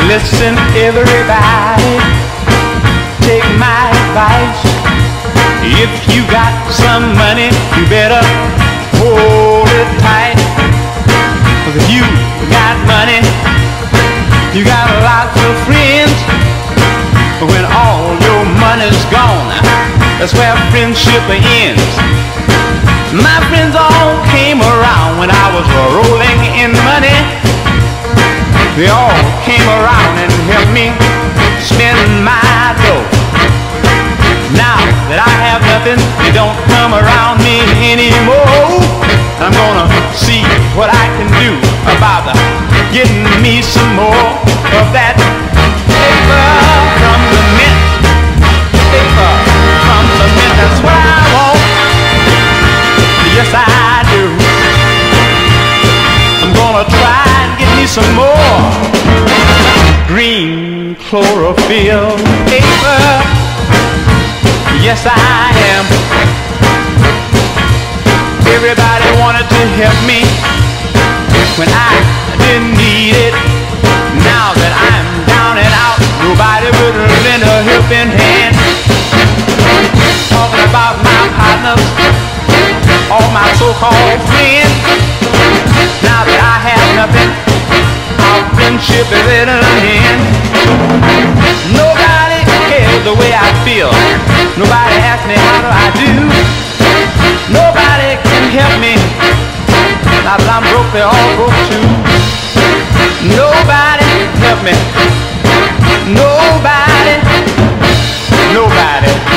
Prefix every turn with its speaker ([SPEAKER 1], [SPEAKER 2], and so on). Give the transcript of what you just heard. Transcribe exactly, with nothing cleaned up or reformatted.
[SPEAKER 1] Listen, everybody, take my advice. If you got some money, you better hold it tight. 'Cause if you got money, you got lots of friends. But when all your money's gone, that's where friendship ends. My friends all came around when I was rolling in money. They all came around and helped me spend my dough. Now that I have nothing, they don't come around me anymore. I'm gonna see what I can do about the, getting me some more of that paper from the mint. Paper from the mint, that's what I want. Yes, I do. I'm gonna try and get me some more green chlorophyll paper. Yes, I am. Everybody wanted to help me when I didn't need it. Now that I'm down and out, nobody would lend a helping hand. Talking about my partners, all my so-called friends. Now that I have nothing, our friendship is at an end. Nobody cares the way I feel. Nobody asks me how do I do. Nobody can help me. Now that I'm broke, they all broke too. Nobody help me. Nobody. Nobody.